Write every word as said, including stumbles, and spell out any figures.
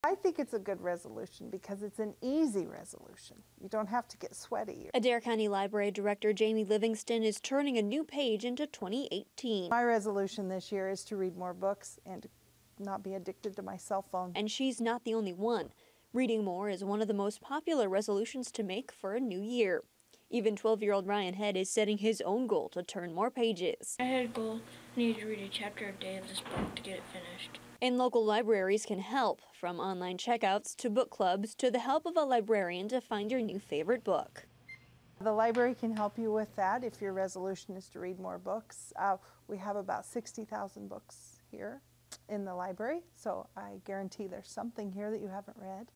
I think it's a good resolution because it's an easy resolution. You don't have to get sweaty. Adair County Library Director Jamie Livingston is turning a new page into twenty eighteen. My resolution this year is to read more books and to not be addicted to my cell phone. And she's not the only one. Reading more is one of the most popular resolutions to make for a new year. Even twelve-year-old Ryan Head is setting his own goal to turn more pages. I had a goal, I need to read a chapter a day of this book to get it finished. And local libraries can help, from online checkouts to book clubs to the help of a librarian to find your new favorite book. The library can help you with that if your resolution is to read more books. Uh, we have about sixty thousand books here in the library, so I guarantee there's something here that you haven't read.